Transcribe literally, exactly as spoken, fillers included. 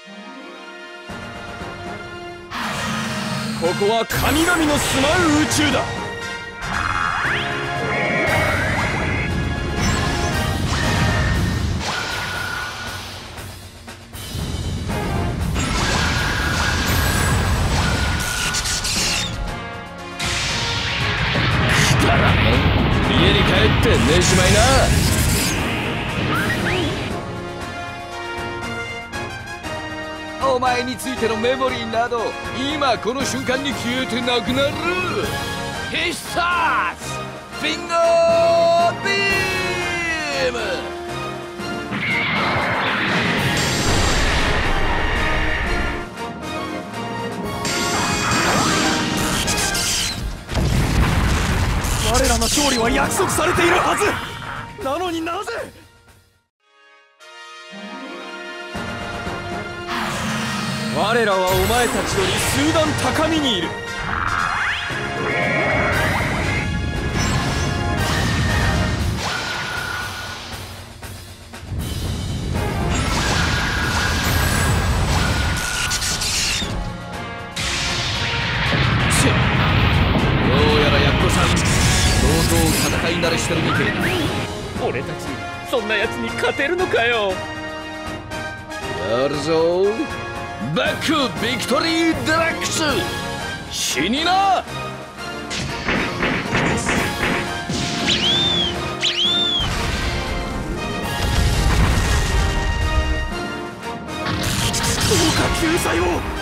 ここは神々の住まう宇宙だ。来たら家に帰って寝しまいな。お前についてのメモリーなど今この瞬間に消えてなくなる。必殺ビンゴビーム。我らの勝利は約束されているはずなのになぜ。我らはお前たちより数段高みにいる。せどうやらやっこさん相当戦い慣れしてるみてえだ。 俺たちそんなやつに勝てるのかよ。 やるぞバックビクトリーデラックス死にな。どうか救済を。